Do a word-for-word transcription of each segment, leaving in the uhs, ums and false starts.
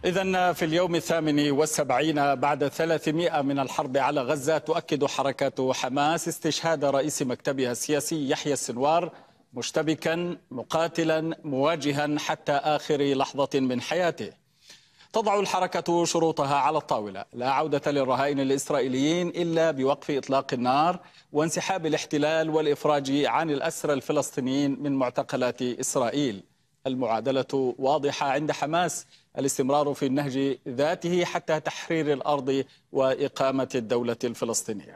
إذن في اليوم الثامن والسبعين بعد ثلاثمائة من الحرب على غزة، تؤكد حركة حماس استشهاد رئيس مكتبها السياسي يحيى السنوار مشتبكا مقاتلا مواجها حتى آخر لحظة من حياته. تضع الحركة شروطها على الطاولة: لا عودة للرهائن الإسرائيليين إلا بوقف إطلاق النار وانسحاب الاحتلال والإفراج عن الأسرى الفلسطينيين من معتقلات إسرائيل. المعادلة واضحة عند حماس: الاستمرار في النهج ذاته حتى تحرير الأرض وإقامة الدولة الفلسطينية.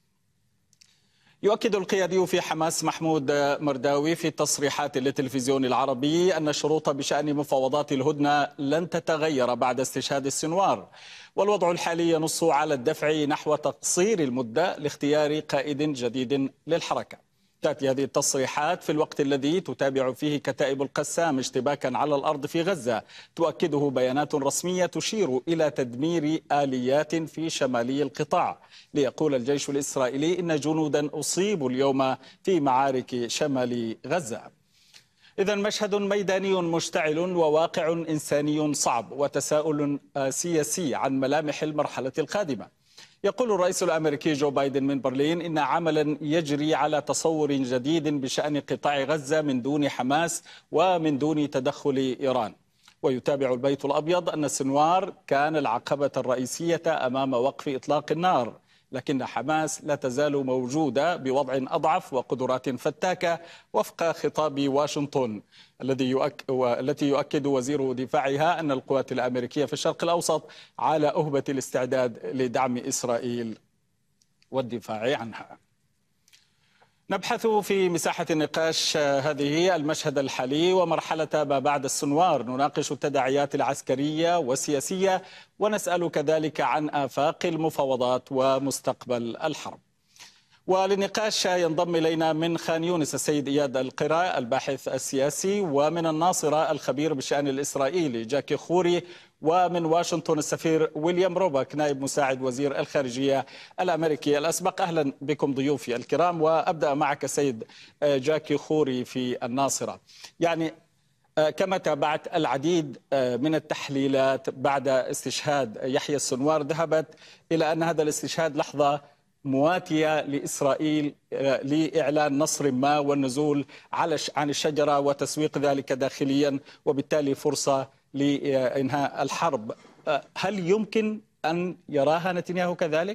يؤكد القيادي في حماس محمود مرداوي في تصريحات للتلفزيون العربي أن الشروط بشأن مفاوضات الهدنة لن تتغير بعد استشهاد السنوار، والوضع الحالي ينص على الدفع نحو تقصير المدة لاختيار قائد جديد للحركة. تأتي هذه التصريحات في الوقت الذي تتابع فيه كتائب القسام اشتباكا على الأرض في غزة، تؤكده بيانات رسمية تشير إلى تدمير آليات في شمالي القطاع. ليقول الجيش الإسرائيلي إن جنودا أصيبوا اليوم في معارك شمال غزة. إذا مشهد ميداني مشتعل وواقع إنساني صعب وتساؤل سياسي عن ملامح المرحلة القادمة. يقول الرئيس الأمريكي جو بايدن من برلين إن عملا يجري على تصور جديد بشأن قطاع غزة من دون حماس ومن دون تدخل إيران. ويتابع البيت الأبيض أن السنوار كان العقبة الرئيسية أمام وقف إطلاق النار، لكن حماس لا تزال موجودة بوضع أضعف وقدرات فتاكة وفق خطاب واشنطن الذي يؤك... التي يؤكد وزير دفاعها أن القوات الأمريكية في الشرق الأوسط على أهبة الاستعداد لدعم إسرائيل والدفاع عنها. نبحث في مساحة النقاش هذه المشهد الحالي ومرحلة ما بعد السنوار، نناقش التداعيات العسكرية والسياسية ونسأل كذلك عن آفاق المفاوضات ومستقبل الحرب. وللنقاش ينضم إلينا من خان يونس السيد إياد القراء الباحث السياسي، ومن الناصرة الخبير بالشأن الإسرائيلي جاكي خوري، ومن واشنطن السفير ويليام روباك نائب مساعد وزير الخارجية الأمريكي الأسبق. أهلا بكم ضيوفي الكرام، وأبدأ معك سيد جاكي خوري في الناصرة. يعني كما تابعت العديد من التحليلات بعد استشهاد يحيى السنوار ذهبت إلى أن هذا الاستشهاد لحظة مواتية لإسرائيل لإعلان نصر ما والنزول على عن الشجرة وتسويق ذلك داخليا، وبالتالي فرصة لإنهاء الحرب. هل يمكن أن يراها نتنياهو كذلك؟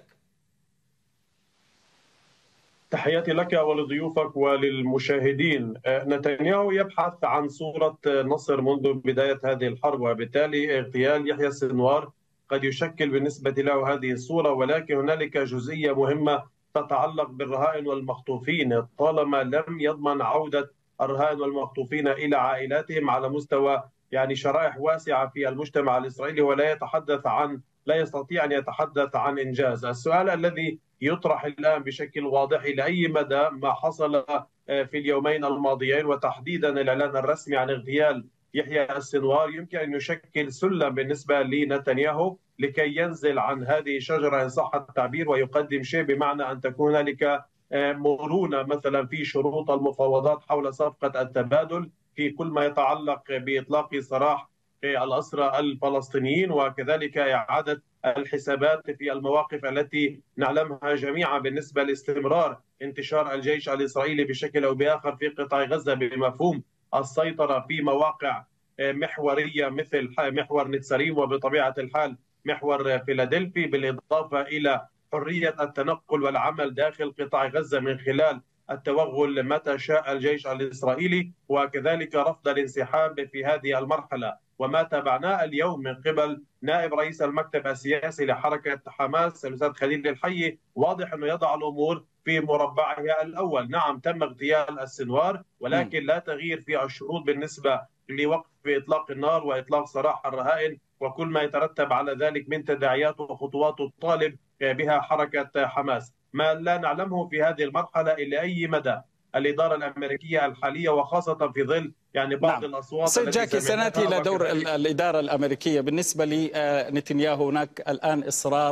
تحياتي لك ولضيوفك وللمشاهدين. نتنياهو يبحث عن صورة نصر منذ بداية هذه الحرب، وبالتالي اغتيال يحيى السنوار قد يشكل بالنسبة له هذه الصورة، ولكن هنالك جزئية مهمة تتعلق بالرهائن والمخطوفين. طالما لم يضمن عودة الرهائن والمخطوفين إلى عائلاتهم على مستوى يعني شرائح واسعة في المجتمع الإسرائيلي، ولا يتحدث عن لا يستطيع أن يتحدث عن إنجاز. السؤال الذي يطرح الآن بشكل واضح: إلى أي مدى ما حصل في اليومين الماضيين وتحديدا الإعلان الرسمي عن اغتيال يحيى السنوار يمكن أن يشكل سلم بالنسبة لنتنياهو لكي ينزل عن هذه الشجرة إن صح التعبير ويقدم شيء، بمعنى أن تكون هنالك مرونة مثلا في شروط المفاوضات حول صفقة التبادل في كل ما يتعلق بإطلاق سراح الأسرى الفلسطينيين، وكذلك إعادة الحسابات في المواقف التي نعلمها جميعا بالنسبة لاستمرار انتشار الجيش الإسرائيلي بشكل أو بآخر في قطاع غزة بمفهوم السيطرة في مواقع محورية مثل محور نتساريم وبطبيعة الحال محور فيلادلفي، بالإضافة إلى حرية التنقل والعمل داخل قطاع غزة من خلال التوغل متى شاء الجيش الإسرائيلي، وكذلك رفض الانسحاب في هذه المرحلة. وما تابعناه اليوم من قبل نائب رئيس المكتب السياسي لحركة حماس الأستاذ خليل الحي واضح أنه يضع الأمور في مربعها الأول. نعم تم اغتيال السنوار، ولكن لا تغيير في الشروط بالنسبة لوقف إطلاق النار وإطلاق سراح الرهائن وكل ما يترتب على ذلك من تداعيات وخطوات تطالب بها حركة حماس. ما لا نعلمه في هذه المرحلة إلى أي مدى الإدارة الأمريكية الحالية، وخاصة في ظل يعني بعض نعم. الأصوات سيد جاكي، سنأتي إلى دور الإدارة الأمريكية. بالنسبة لنتنياهو هناك الآن إصرار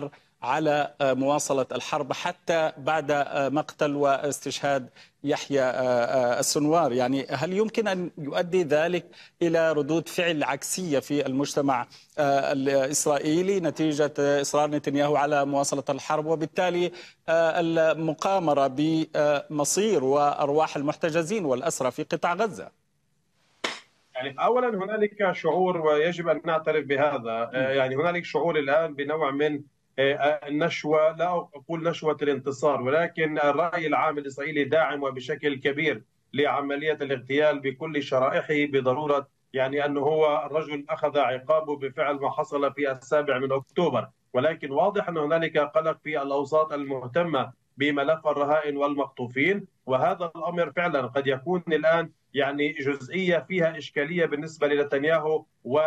على مواصلة الحرب حتى بعد مقتل واستشهاد يحيى السنوار. يعني هل يمكن أن يؤدي ذلك إلى ردود فعل عكسية في المجتمع الإسرائيلي نتيجة إصرار نتنياهو على مواصلة الحرب، وبالتالي المقامرة بمصير وأرواح المحتجزين والأسرى في قطاع غزة؟ يعني أولا هنالك شعور ويجب أن نعترف بهذا، يعني هنالك شعور الآن بنوع من النشوة، لا أقول نشوة الانتصار، ولكن الرأي العام الإسرائيلي داعم وبشكل كبير لعملية الاغتيال بكل شرائحه، بضرورة يعني أنه هو الرجل أخذ عقابه بفعل ما حصل في السابع من أكتوبر. ولكن واضح أن هنالك قلق في الأوساط المهتمة بملف الرهائن والمخطوفين، وهذا الأمر فعلا قد يكون الآن يعني جزئية فيها إشكالية بالنسبة لنتنياهو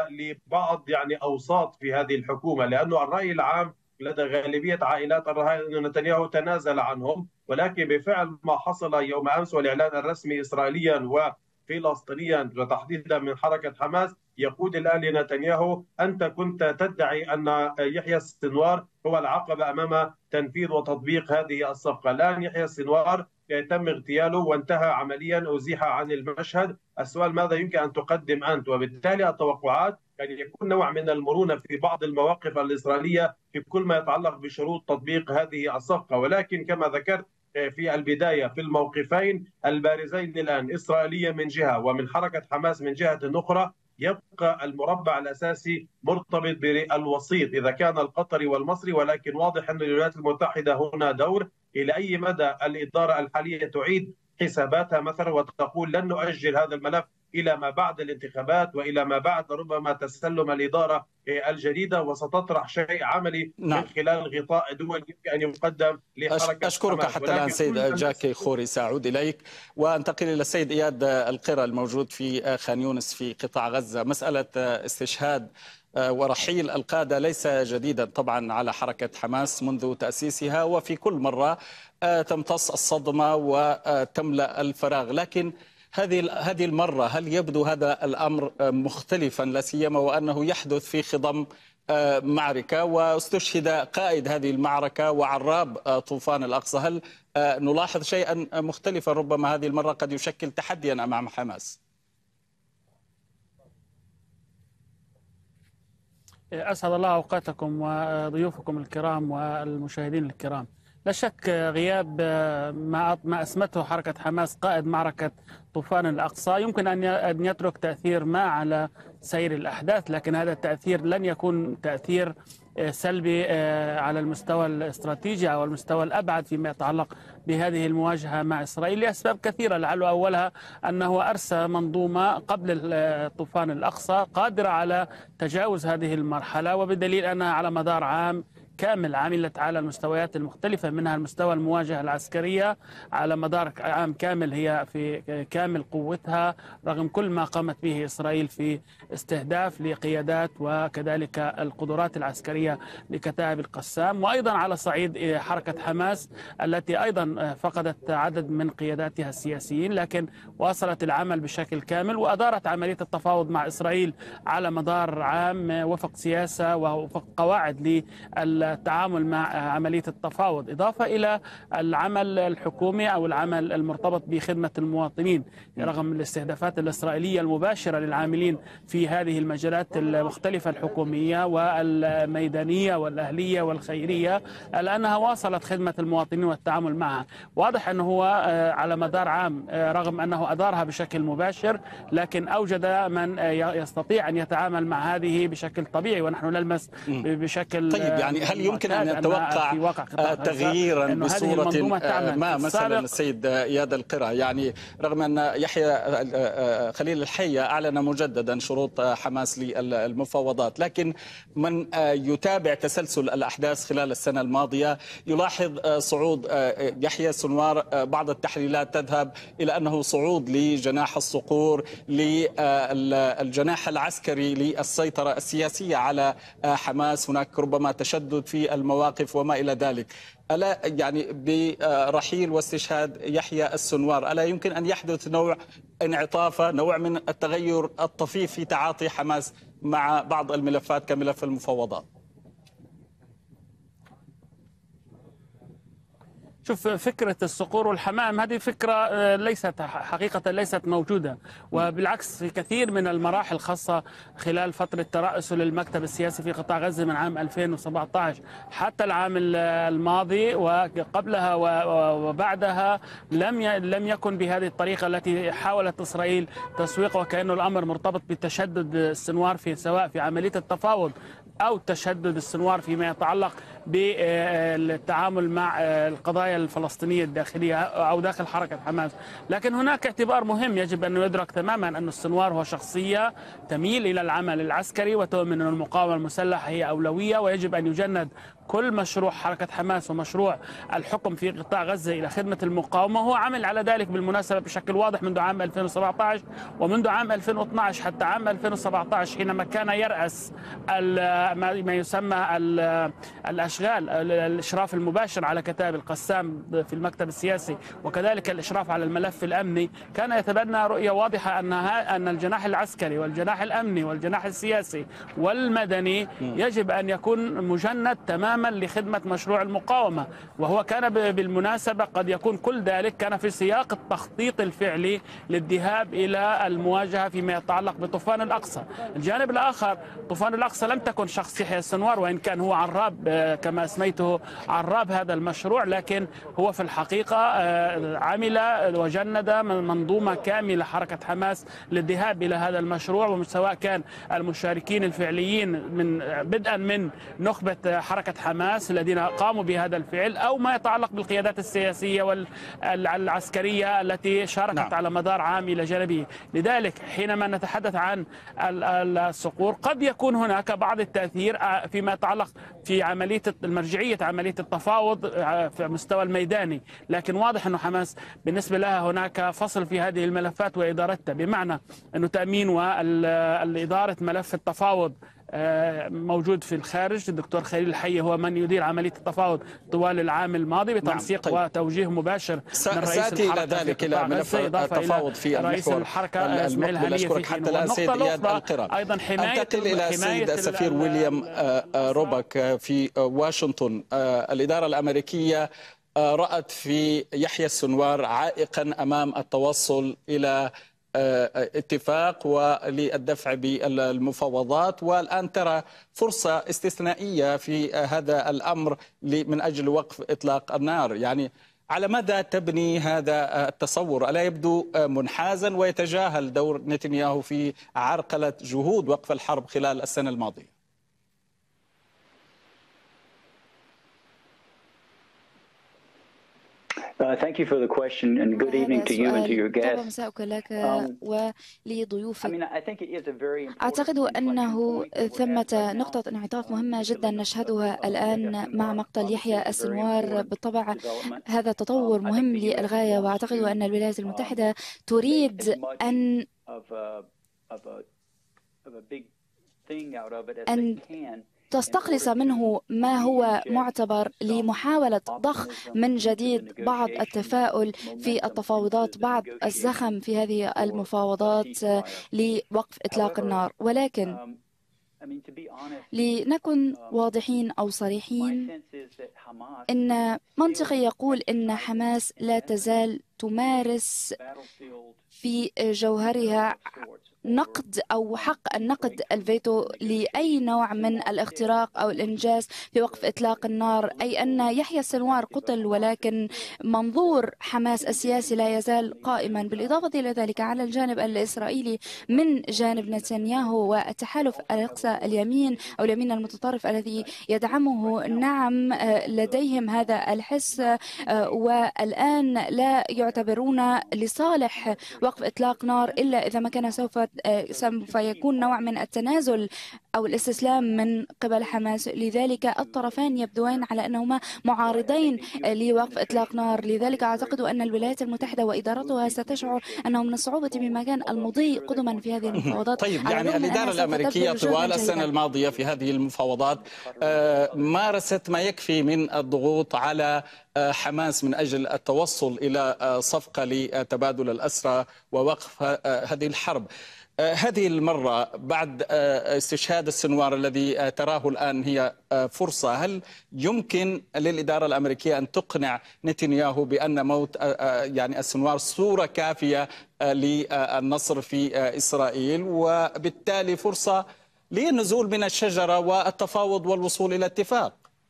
ولبعض يعني أوساط في هذه الحكومة، لأنه الرأي العام لدى غالبية عائلات الرهائن أن نتنياهو تنازل عنهم، ولكن بفعل ما حصل يوم أمس والإعلان الرسمي إسرائيليا وفلسطينيا وتحديدا من حركة حماس يقول الآن لنتنياهو: أنت كنت تدعي أن يحيى السنوار هو العقبة أمام تنفيذ وتطبيق هذه الصفقة، الآن يحيى السنوار تم اغتياله وانتهى عمليا، أزيح عن المشهد. السؤال ماذا يمكن أن تقدم أنت؟ وبالتالي التوقعات يعني يكون نوع من المرونة في بعض المواقف الإسرائيلية في كل ما يتعلق بشروط تطبيق هذه الصفقة. ولكن كما ذكرت في البداية في الموقفين البارزين الآن، إسرائيلية من جهة ومن حركة حماس من جهة أخرى، يبقى المربع الأساسي مرتبط بالوسيط إذا كان القطري والمصري، ولكن واضح أن الولايات المتحدة هنا دور. إلى أي مدى الإدارة الحالية تعيد حساباتها مثلا وتقول لن نؤجل هذا الملف إلى ما بعد الانتخابات وإلى ما بعد ربما تسلم الإدارة الجديدة، وستطرح شيء عملي نعم. من خلال غطاء دول يمكن أن يقدم لحركة أشكرك حماس. حتى الآن سيد جاكي خوري، سأعود إليك وأنتقل إلى السيد إياد القرى الموجود في خان يونس في قطاع غزة. مسألة استشهاد ورحيل القادة ليس جديدا طبعا على حركة حماس منذ تأسيسها، وفي كل مرة تمتص الصدمة وتملأ الفراغ، لكن هذه هذه المرة هل يبدو هذا الأمر مختلفا، لا سيما وأنه يحدث في خضم معركة واستشهد قائد هذه المعركة وعراب طوفان الأقصى؟ هل نلاحظ شيئا مختلفا ربما هذه المرة قد يشكل تحديا أمام حماس؟ أسعد الله أوقاتكم وضيوفكم الكرام والمشاهدين الكرام. لا شك غياب ما أسمته حركة حماس قائد معركة طوفان الأقصى يمكن أن يترك تأثير ما على سير الأحداث، لكن هذا التأثير لن يكون تأثير سلبي على المستوى الاستراتيجي أو المستوى الأبعد فيما يتعلق بهذه المواجهة مع إسرائيل لأسباب كثيرة، لعل أولها أنه أرسى منظومة قبل طوفان الأقصى قادرة على تجاوز هذه المرحلة، وبدليل أنها على مدار عام كامل عملت على المستويات المختلفة، منها المستوى المواجهة العسكرية على مدار عام كامل هي في كامل قوتها رغم كل ما قامت به إسرائيل في استهداف لقيادات وكذلك القدرات العسكرية لكتائب القسام، وأيضا على صعيد حركة حماس التي أيضا فقدت عدد من قياداتها السياسيين، لكن واصلت العمل بشكل كامل وأدارت عملية التفاوض مع إسرائيل على مدار عام وفق سياسة ووفق قواعد لل التعامل مع عملية التفاوض، إضافة إلى العمل الحكومي أو العمل المرتبط بخدمة المواطنين رغم الاستهدافات الإسرائيلية المباشرة للعاملين في هذه المجالات المختلفة الحكومية والميدانية والأهلية والخيرية، لأنها واصلت خدمة المواطنين والتعامل معها. واضح أنه هو على مدار عام رغم أنه أدارها بشكل مباشر لكن أوجد من يستطيع أن يتعامل مع هذه بشكل طبيعي، ونحن نلمس بشكل طيب يعني هل يمكن أن نتوقع تغييرا بصورة ما مثلا السيد إياد القرى؟ يعني رغم أن يحيى خليل الحية أعلن مجددا شروط حماس للمفاوضات، لكن من يتابع تسلسل الأحداث خلال السنة الماضية يلاحظ صعود يحيى السنوار. بعض التحليلات تذهب إلى أنه صعود لجناح الصقور، للجناح العسكري للسيطرة السياسية على حماس، هناك ربما تشدد في المواقف وما إلى ذلك. ألا يعني برحيل واستشهاد يحيى السنوار ألا يمكن أن يحدث نوع انعطافة، نوع من التغير الطفيف في تعاطي حماس مع بعض الملفات كملف المفاوضات؟ شوف، فكرة الصقور والحمام هذه فكرة ليست حقيقة ليست موجودة، وبالعكس في كثير من المراحل خاصة خلال فترة ترأسه للمكتب السياسي في قطاع غزة من عام ألفين وسبعة عشر حتى العام الماضي وقبلها وبعدها لم لم يكن بهذه الطريقة التي حاولت إسرائيل تسويقه، وكأنه الأمر مرتبط بتشدد السنوار في سواء في عملية التفاوض أو تشدد السنوار فيما يتعلق بالتعامل مع القضايا الفلسطينية الداخلية أو داخل حركة حماس. لكن هناك اعتبار مهم يجب أن يدرك تماما أن السنوار هو شخصية تميل إلى العمل العسكري وتؤمن أن المقاومة المسلحة هي أولوية، ويجب أن يجند كل مشروع حركة حماس ومشروع الحكم في قطاع غزة إلى خدمة المقاومة. هو عمل على ذلك بالمناسبة بشكل واضح منذ عام ألفين وسبعة عشر ومنذ عام ألفين واثني عشر حتى عام ألفين وسبعة عشر حينما كان يرأس ما يسمى الأشغال، الإشراف المباشر على كتائب القسام في المكتب السياسي وكذلك الإشراف على الملف الأمني. كان يتبنى رؤية واضحة أن أن الجناح العسكري والجناح الأمني والجناح السياسي والمدني يجب أن يكون مجند تماما لخدمة مشروع المقاومة. وهو كان بالمناسبة قد يكون كل ذلك كان في سياق التخطيط الفعلي للذهاب إلى المواجهة فيما يتعلق بطوفان الأقصى. الجانب الآخر، طوفان الأقصى لم تكن شخص يحيى السنوار، وإن كان هو عراب كما اسميته عراب هذا المشروع، لكن هو في الحقيقة عمل وجند منظومة كاملة حركة حماس للذهاب إلى هذا المشروع، سواء كان المشاركين الفعليين من بدءا من نخبة حركة حماس الذين قاموا بهذا الفعل أو ما يتعلق بالقيادات السياسية والعسكرية التي شاركت نعم. على مدار عام إلى جانبه. لذلك حينما نتحدث عن الصقور قد يكون هناك بعض التأثير فيما يتعلق في عملية المرجعية عملية التفاوض في المستوى الميداني، لكن واضح أنه حماس بالنسبة لها هناك فصل في هذه الملفات وإدارتها، بمعنى أنه تأمين والإدارة ملف التفاوض موجود في الخارج. الدكتور خليل الحي هو من يدير عملية التفاوض طوال العام الماضي بتنسيق نعم. طيب. وتوجيه مباشر من رئيس الحركة إلى ذلك إلى ملف التفاوض في رئيس الحركة إسماعيل هنية في حين. حتى الآن سيد إياد القرى. أيضا حماية أنتقل إلى السيد السفير ويليام روبك في واشنطن. الإدارة الأمريكية رأت في يحيى السنوار عائقا أمام التوصل إلى اتفاق وللدفع بالمفاوضات، والآن ترى فرصة استثنائية في هذا الأمر من أجل وقف إطلاق النار. يعني على ماذا تبني هذا التصور؟ ألا يبدو منحازا ويتجاهل دور نتنياهو في عرقلة جهود وقف الحرب خلال السنة الماضية؟ Uh, thank you for the question and good evening to you and to your guests. مساءك لك ولضيوفك. أعتقد أنه ثمة نقطة انعطاف مهمة جدا نشهدها الآن مع مقتل يحيى السنوار. بالطبع هذا تطور مهم للغاية، وأعتقد أن الولايات المتحدة تريد أن أن تستخلص منه ما هو معتبر لمحاولة ضخ من جديد بعض التفاؤل في التفاوضات، بعض الزخم في هذه المفاوضات لوقف إطلاق النار. ولكن لنكن واضحين أو صريحين، إن منطقي يقول إن حماس لا تزال تمارس في جوهرها نقد أو حق النقد الفيتو لأي نوع من الاختراق أو الإنجاز في وقف إطلاق النار، أي أن يحيى السنوار قتل ولكن منظور حماس السياسي لا يزال قائما. بالإضافة إلى ذلك على الجانب الإسرائيلي من جانب نتنياهو والتحالف الأقصى اليمين أو اليمين المتطرف الذي يدعمه، نعم لديهم هذا الحس، والآن لا يعتبرون لصالح وقف إطلاق نار إلا إذا ما كان سوف سوف يكون نوع من التنازل أو الاستسلام من قبل حماس. لذلك الطرفان يبدوان على أنهما معارضين لوقف إطلاق نار. لذلك أعتقد أن الولايات المتحدة وإدارتها ستشعر أنه من الصعوبة بمكان المضي قدما في هذه المفاوضات. طيب، يعني الإدارة الأمريكية طوال السنة الماضية في هذه المفاوضات مارست ما يكفي من الضغوط على حماس من أجل التوصل إلى صفقة لتبادل الأسرى ووقف هذه الحرب. هذه المرة بعد استشهاد السنوار الذي تراه الآن هي فرصة، هل يمكن للإدارة الأمريكية أن تقنع نتنياهو بأن موت يعني السنوار صورة كافية للنصر في إسرائيل، وبالتالي فرصة للنزول من الشجرة والتفاوض والوصول إلى اتفاق؟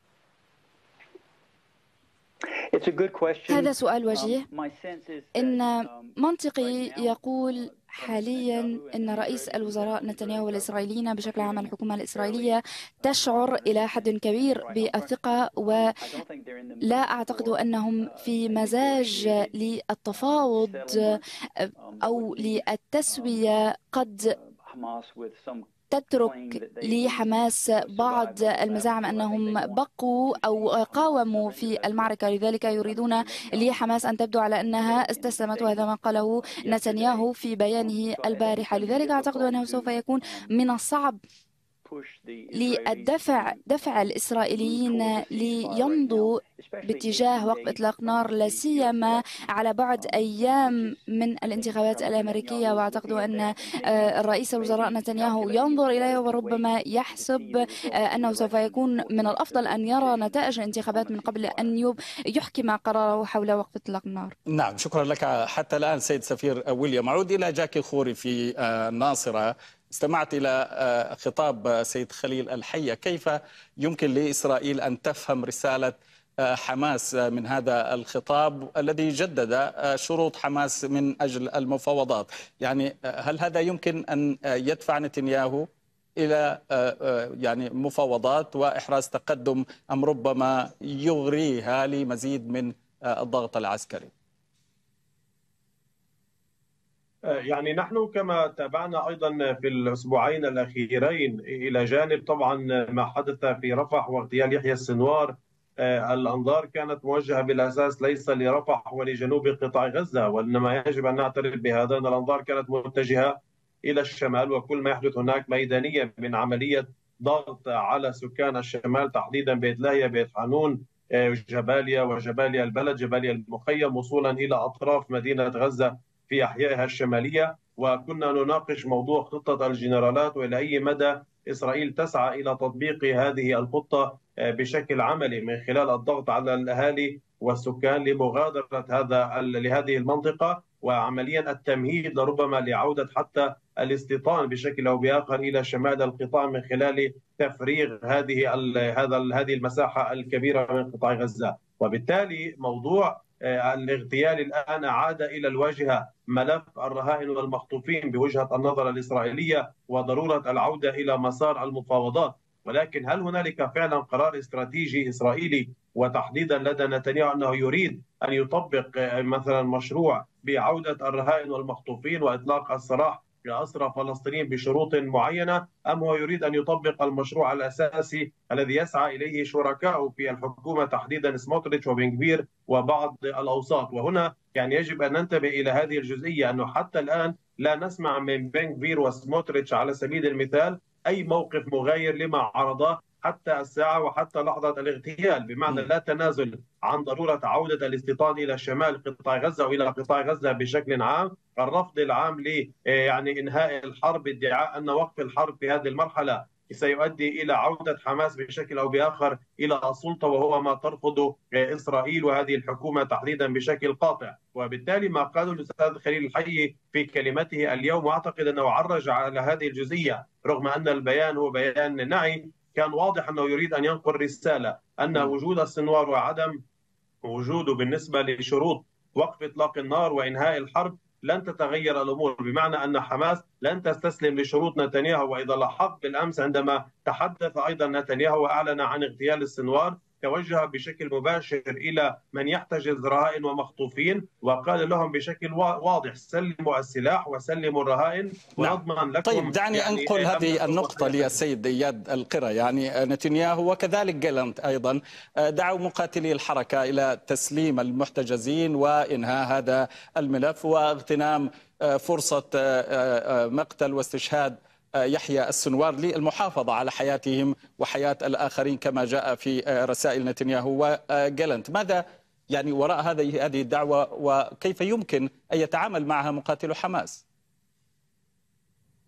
هذا سؤال وجيه. إن منطقي يقول حاليا أن رئيس الوزراء نتنياهو والإسرائيليين بشكل عام الحكومة الإسرائيلية تشعر إلى حد كبير بالثقة، ولا أعتقد أنهم في مزاج للتفاوض أو للتسوية. قد تترك لحماس بعض المزاعم أنهم بقوا أو قاوموا في المعركة، لذلك يريدون لحماس أن تبدو على أنها استسلمت، وهذا ما قاله نتنياهو في بيانه البارحة. لذلك أعتقد أنه سوف يكون من الصعب للدفع دفع الإسرائيليين ليمضوا باتجاه وقف إطلاق نار، لا سيما على بعد أيام من الانتخابات الأمريكية. وأعتقد أن الرئيس الوزراء نتنياهو ينظر إليه وربما يحسب أنه سوف يكون من الأفضل أن يرى نتائج الانتخابات من قبل أن يحكم قراره حول وقف إطلاق النار. نعم، شكرا لك حتى الآن سيد سفير ويليام. أعود إلى جاكي خوري في ناصرة. استمعت إلى خطاب سيد خليل الحية، كيف يمكن لإسرائيل أن تفهم رسالة حماس من هذا الخطاب الذي جدد شروط حماس من أجل المفاوضات؟ يعني هل هذا يمكن أن يدفع نتنياهو إلى يعني مفاوضات وإحراز تقدم، أم ربما يغريها لمزيد من الضغط العسكري؟ يعني نحن كما تابعنا أيضا في الأسبوعين الأخيرين، إلى جانب طبعا ما حدث في رفح واغتيال يحيى السنوار، الأنظار كانت موجهة بالأساس ليس لرفح ولجنوب قطاع غزة، وإنما يجب أن نعترف بهذا أن الأنظار كانت متجهة إلى الشمال، وكل ما يحدث هناك ميدانية من عملية ضغط على سكان الشمال تحديدا بيت لاهيا، بيت حانون، جباليا وجباليا البلد، جباليا المخيم، وصولا إلى أطراف مدينة غزة في أحيائها الشمالية. وكنا نناقش موضوع خطة الجنرالات وإلى أي مدى إسرائيل تسعى إلى تطبيق هذه الخطة بشكل عملي من خلال الضغط على الأهالي والسكان لمغادرة هذا لهذه المنطقة، وعمليا التمهيد لربما لعودة حتى الاستيطان بشكل أو بآخر إلى شمال القطاع من خلال تفريغ هذه هذا هذه المساحة الكبيرة من قطاع غزة. وبالتالي موضوع الاغتيال الآن عاد إلى الواجهة، ملف الرهائن والمخطوفين بوجهة النظر الإسرائيلية وضرورة العودة إلى مسار المفاوضات. ولكن هل هنالك فعلا قرار استراتيجي إسرائيلي وتحديدا لدى نتنياهو أنه يريد أن يطبق مثلا مشروع بعودة الرهائن والمخطوفين وإطلاق السراح لأسرى فلسطينيين بشروط معينة، أم هو يريد أن يطبق المشروع الأساسي الذي يسعى إليه شركائه في الحكومة تحديدا سموتريتش وبن غفير وبعض الأوساط؟ وهنا يعني يجب أن ننتبه إلى هذه الجزئية، أنه حتى الآن لا نسمع من بن غفير وسموتريتش على سبيل المثال أي موقف مغاير لما عرضه حتى الساعة وحتى لحظة الاغتيال، بمعنى لا تنازل عن ضرورة عودة الاستيطان إلى شمال قطاع غزة وإلى قطاع غزة بشكل عام، الرفض العام ل يعني إنهاء الحرب، ادعاء أن وقف الحرب في هذه المرحلة سيؤدي إلى عودة حماس بشكل أو بآخر إلى السلطة، وهو ما ترفض إسرائيل وهذه الحكومة تحديدا بشكل قاطع. وبالتالي ما قاله الأستاذ خليل الحيي في كلمته اليوم، وأعتقد أنه عرج على هذه الجزئية رغم أن البيان هو بيان نعي، كان واضح أنه يريد أن ينقل رسالة أن وجود السنوار وعدم وجوده بالنسبة لشروط وقف إطلاق النار وإنهاء الحرب لن تتغير الأمور، بمعنى أن حماس لن تستسلم لشروط نتنياهو. وإذا لاحظت بالأمس عندما تحدث أيضا نتنياهو وأعلن عن اغتيال السنوار، توجه بشكل مباشر إلى من يحتجز رهائن ومخطوفين وقال لهم بشكل واضح: سلموا السلاح وسلموا الرهائن ونضمن لكم. طيب دعني يعني أنقل هذه النقطة للسيد إياد القرة. يعني نتنياهو وكذلك جالنت أيضا دعوا مقاتلي الحركة إلى تسليم المحتجزين وإنهاء هذا الملف واغتنام فرصة مقتل واستشهاد يحيى السنوار للمحافظة على حياتهم وحياة الآخرين كما جاء في رسائل نتنياهو وجالنت. ماذا يعني وراء هذه هذه الدعوة، وكيف يمكن أن يتعامل معها مقاتلو حماس؟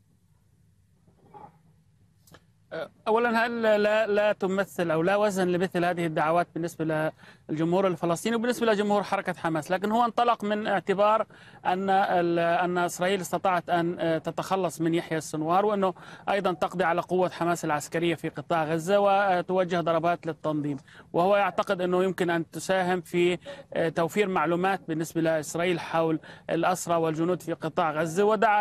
اولا هل لا لا تمثل او لا وزن لمثل هذه الدعوات بالنسبه للجمهور الفلسطيني وبالنسبه لجمهور حركه حماس، لكن هو انطلق من اعتبار ان ان اسرائيل استطاعت ان تتخلص من يحيى السنوار، وانه ايضا تقضي على قوه حماس العسكريه في قطاع غزه وتوجه ضربات للتنظيم، وهو يعتقد انه يمكن ان تساهم في توفير معلومات بالنسبه لاسرائيل حول الاسرى والجنود في قطاع غزه، ودعا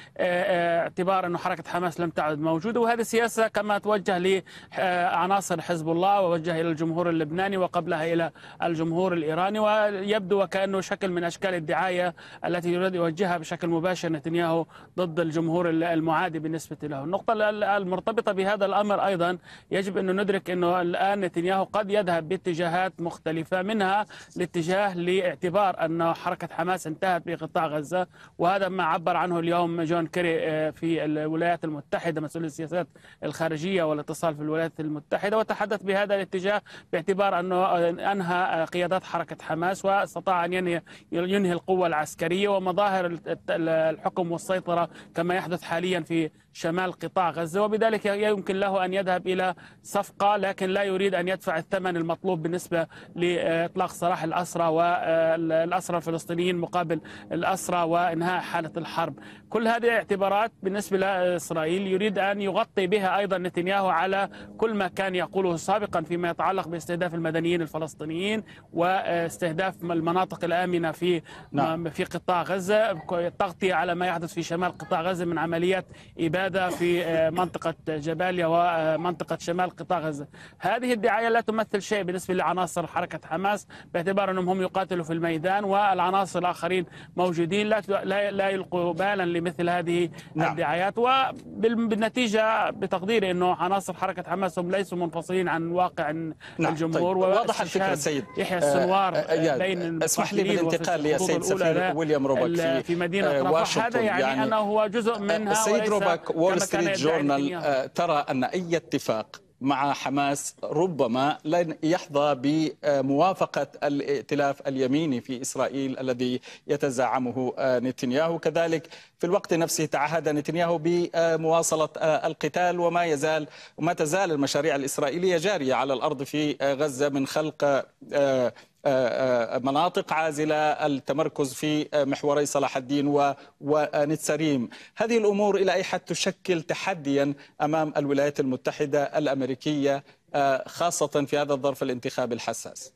لاعتبار انه حركه حماس لم تعد موجوده. وهذه سياسه كما توجه لعناصر حزب الله ووجه الى الجمهور اللبناني وقبلها الى الجمهور الايراني، ويبدو وكانه شكل من اشكال الدعايه التي يريد يوجهها بشكل مباشر نتنياهو ضد الجمهور المعادي بالنسبه له. النقطه المرتبطه بهذا الامر ايضا يجب ان ندرك انه الان نتنياهو قد يذهب باتجاهات مختلفه، منها الاتجاه لاعتبار ان حركه حماس انتهت بقطاع غزه، وهذا ما عبر عنه اليوم جون كيري في الولايات المتحده مسؤول السياسات الخارجيه والاتصال في الولايات المتحده، وتحدث بهذا الاتجاه باعتبار انه انهى قيادات حركه حماس واستطاع ان ينهي ينهي القوه العسكريه ومظاهر الحكم والسيطره كما يحدث حاليا في شمال قطاع غزه، وبذلك يمكن له ان يذهب الى صفقه، لكن لا يريد ان يدفع الثمن المطلوب بالنسبه لاطلاق سراح الاسرى والاسرى الفلسطينيين مقابل الاسرى وانهاء حاله الحرب. كل هذه اعتبارات بالنسبه لاسرائيل يريد ان يغطي بها ايضا نتنياهو على كل ما كان يقوله سابقا فيما يتعلق باستهداف المدنيين الفلسطينيين واستهداف المناطق الامنه في نعم. في قطاع غزه، التغطيه على ما يحدث في شمال قطاع غزه من عمليات اباده في منطقه جباليا ومنطقه شمال قطاع غزه. هذه الدعايه لا تمثل شيء بالنسبه لعناصر حركه حماس باعتبار انهم هم يقاتلوا في الميدان والعناصر الاخرين موجودين لا لا يلقوا بالا لمثل هذه نعم. الدعايات، وبالنتيجه بتقديري انه عناصر حركه حماس هم ليسوا منفصلين عن واقع نعم. الجمهور. طيب. واضح الفكره سيد يحيى السنوار آه بين اسمح لي بالانتقال للسيد سفير ويليام روبك في, في مدينه رفح. هذا يعني, يعني انه هو جزء منها. السيد روبك وول ستريت جورنال ترى ان اي اتفاق مع حماس ربما لن يحظى بموافقة الائتلاف اليميني في إسرائيل الذي يتزعمه نتنياهو. كذلك في الوقت نفسه تعهد نتنياهو بمواصلة القتال، وما يزال وما تزال المشاريع الإسرائيلية جارية على الأرض في غزة من خلق مناطق عازلة، التمركز في محوري صلاح الدين ونتسريم. هذه الأمور إلى أي حد تشكل تحديا أمام الولايات المتحدة الأمريكية خاصة في هذا الظرف الانتخابي الحساس؟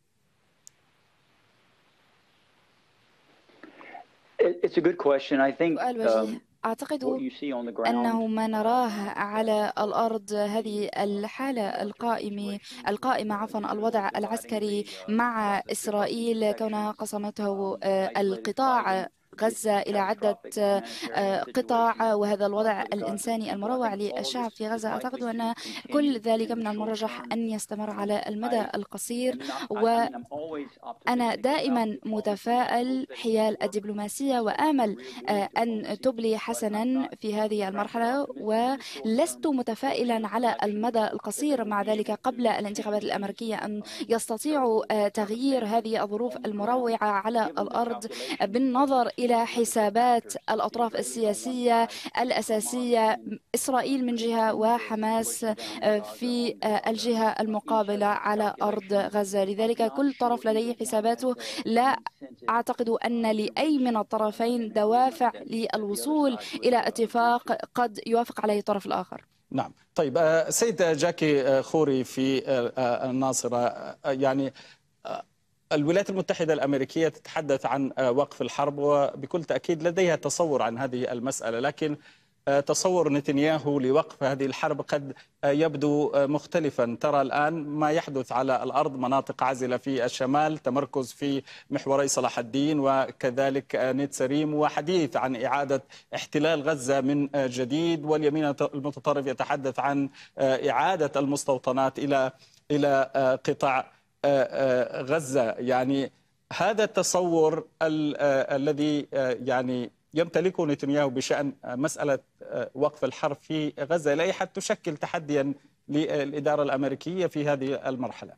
It's a good question. I think um, أعتقد أنه ما نراه على الأرض هذه الحالة القائمة القائمة عفوا الوضع العسكري مع إسرائيل كونها قسمته القطاع غزة إلى عدة قطاع، وهذا الوضع الإنساني المروع للشعب في غزة. أعتقد أن كل ذلك من المرجح أن يستمر على المدى القصير، وأنا دائما متفائل حيال الدبلوماسية وآمل أن تبلي حسنا في هذه المرحلة، ولست متفائلا على المدى القصير مع ذلك قبل الانتخابات الأمريكية أن يستطيعوا تغيير هذه الظروف المروعة على الأرض بالنظر إلى إلى حسابات الأطراف السياسية الأساسية، إسرائيل من جهة وحماس في الجهة المقابلة على أرض غزة. لذلك كل طرف لديه حساباته، لا أعتقد أن لأي من الطرفين دوافع للوصول إلى اتفاق قد يوافق عليه الطرف الآخر. نعم. طيب سيد جاكي خوري في الناصرة، يعني الولايات المتحدة الأمريكية تتحدث عن وقف الحرب وبكل تأكيد لديها تصور عن هذه المسألة، لكن تصور نتنياهو لوقف هذه الحرب قد يبدو مختلفا. ترى الآن ما يحدث على الأرض مناطق عازلة في الشمال، تمركز في محوري صلاح الدين وكذلك نتسريم، وحديث عن إعادة احتلال غزة من جديد، واليمين المتطرف يتحدث عن إعادة المستوطنات إلى إلى قطاع غزة. يعني هذا التصور الذي يعني يمتلكه نتنياهو بشأن مسألة وقف الحرب في غزة إلى أي حد تشكل تحديا للإدارة الأمريكية في هذه المرحلة؟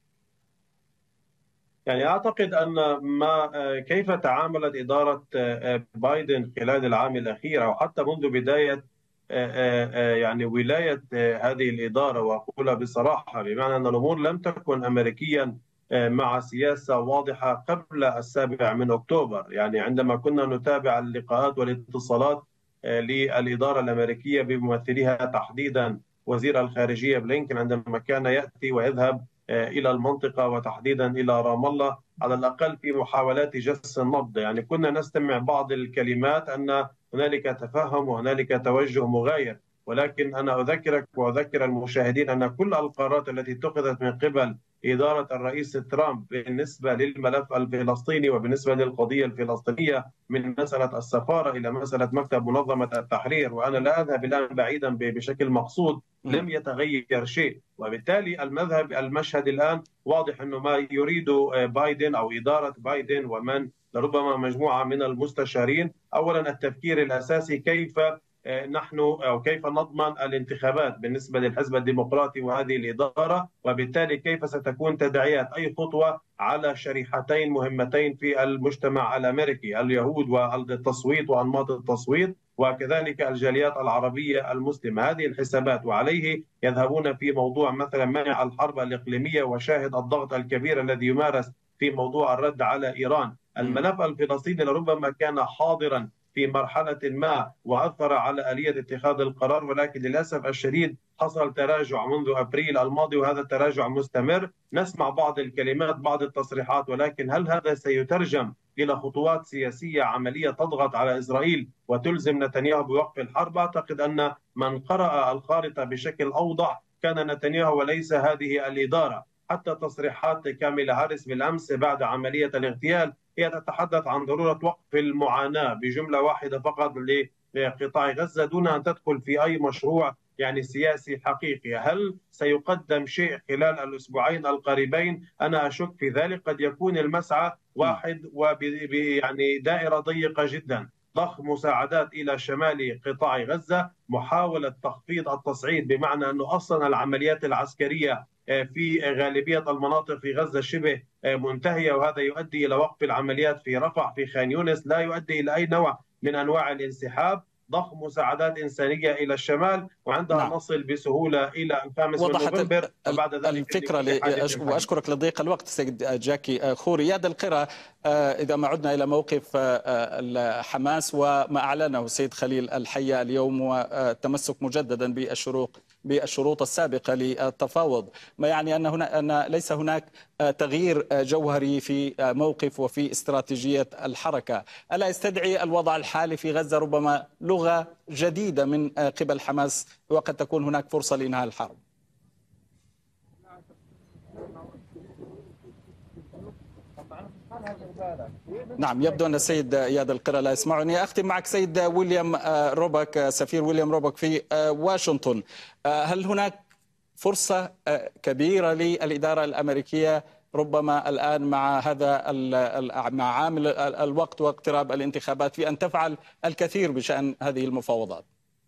يعني أعتقد أن ما كيف تعاملت إدارة بايدن خلال العام الأخير أو حتى منذ بداية يعني ولاية هذه الإدارة، وأقولها بصراحة بمعنى أن الأمور لم تكن أمريكيا مع سياسة واضحة قبل السابع من أكتوبر. يعني عندما كنا نتابع اللقاءات والاتصالات للإدارة الأمريكية بممثليها تحديدا وزير الخارجية بلينكن عندما كان يأتي ويذهب إلى المنطقة وتحديدا إلى رام الله على الأقل في محاولات جس النبض، يعني كنا نستمع بعض الكلمات أن هنالك تفهم وهنالك توجه مغاير. ولكن أنا أذكرك وأذكر المشاهدين أن كل القرارات التي اتخذت من قبل إدارة الرئيس ترامب بالنسبة للملف الفلسطيني وبالنسبة للقضية الفلسطينية، من مسألة السفارة إلى مسألة مكتب منظمة التحرير، وأنا لا أذهب الآن بعيدا بشكل مقصود، لم يتغير شيء. وبالتالي المذهب المشهد الآن واضح أنه ما يريد بايدن أو إدارة بايدن ومن لربما مجموعة من المستشارين، أولا التفكير الأساسي كيف نحن أو كيف نضمن الانتخابات بالنسبة للحزب الديمقراطي وهذه الإدارة، وبالتالي كيف ستكون تداعيات أي خطوة على شريحتين مهمتين في المجتمع الأمريكي، اليهود والتصويت وأنماط التصويت، وكذلك الجاليات العربية المسلمة. هذه الحسابات وعليه يذهبون في موضوع مثلا منع الحرب الإقليمية وشاهد الضغط الكبير الذي يمارس في موضوع الرد على إيران. الملف الفلسطيني لربما كان حاضرا في مرحلة ما وأثر على آلية اتخاذ القرار، ولكن للأسف الشديد حصل تراجع منذ أبريل الماضي وهذا التراجع مستمر. نسمع بعض الكلمات بعض التصريحات، ولكن هل هذا سيترجم إلى خطوات سياسية عملية تضغط على إسرائيل وتلزم نتنياهو بوقف الحرب؟ أعتقد أن من قرأ الخارطة بشكل أوضح كان نتنياهو وليس هذه الإدارة. حتى تصريحات كاميلا هاريس بالأمس بعد عملية الاغتيال هي تتحدث عن ضرورة وقف المعاناة بجملة واحدة فقط لقطاع غزة دون أن تدخل في أي مشروع يعني سياسي حقيقي. هل سيقدم شيء خلال الأسبوعين القريبين؟ أنا أشك في ذلك. قد يكون المسعى واحد ويعني دائرة ضيقة جدا، ضخ مساعدات إلى شمال قطاع غزة، محاولة تخفيض التصعيد بمعنى أنه أصلا العمليات العسكرية في غالبية المناطق في غزة شبه منتهية، وهذا يؤدي إلى وقف العمليات في رفح في خان يونس، لا يؤدي إلى أي نوع من أنواع الانسحاب. ضخ مساعدات إنسانية إلى الشمال وعندها نعم. نصل بسهولة إلى الخامس من نوفمبر وبعد ذلك الفكرة ل... وأشكرك لضيق الوقت سيد جاكي خوري. ياد القرى، إذا ما عدنا إلى موقف حماس وما أعلنه السيد خليل الحية اليوم والتمسك مجددا بالشروط بالشروط السابقة للتفاوض، ما يعني أن هنا أن ليس هناك تغيير جوهري في موقف وفي استراتيجية الحركة. ألا يستدعي الوضع الحالي في غزة ربما لغة جديدة من قبل حماس وقد تكون هناك فرصة لإنهاء الحرب؟ نعم، يبدو أن السيد ياد القرى لا يسمعني. أختم معك سيد ويليام روبك، سفير ويليام روبك في واشنطن. هل هناك فرصة كبيرة للإدارة الأمريكية ربما الآن مع هذا مع عامل الوقت واقتراب الانتخابات في أن تفعل الكثير بشأن هذه المفاوضات؟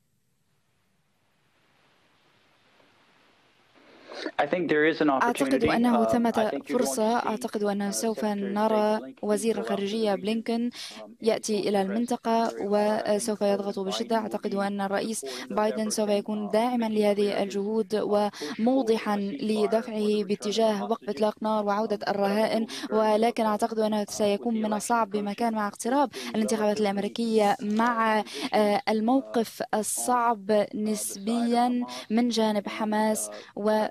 أعتقد أنه ثمة فرصة. أعتقد أنه سوف نرى وزير الخارجية بلينكن يأتي إلى المنطقة وسوف يضغط بشدة. أعتقد أن الرئيس بايدن سوف يكون داعما لهذه الجهود وموضحا لدفعه باتجاه وقف إطلاق نار وعودة الرهائن، ولكن أعتقد أنه سيكون من الصعب بمكان مع اقتراب الانتخابات الأمريكية مع الموقف الصعب نسبيا من جانب حماس و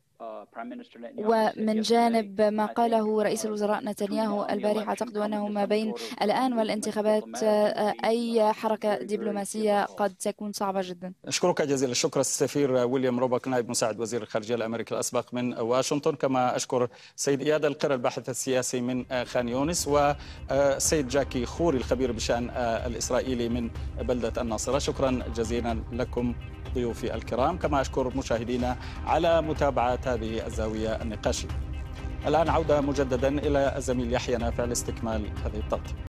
ومن جانب ما قاله رئيس الوزراء نتنياهو البارحة. أعتقد أنه ما بين الآن والانتخابات أي حركة دبلوماسية قد تكون صعبة جدا. أشكرك جزيل الشكر السفير ويليام روبك نائب مساعد وزير الخارجية الأمريكي الأسبق من واشنطن، كما أشكر سيد إياد القرى الباحث السياسي من خان يونس وسيد جاكي خوري الخبير بشأن الإسرائيلي من بلدة الناصرة. شكرا جزيلا لكم ضيوفي الكرام، كما أشكر مشاهدينا على متابعة هذه الزاوية النقاشية. الآن عودة مجددا إلى الزميل يحيى نافع لاستكمال هذه التغطية.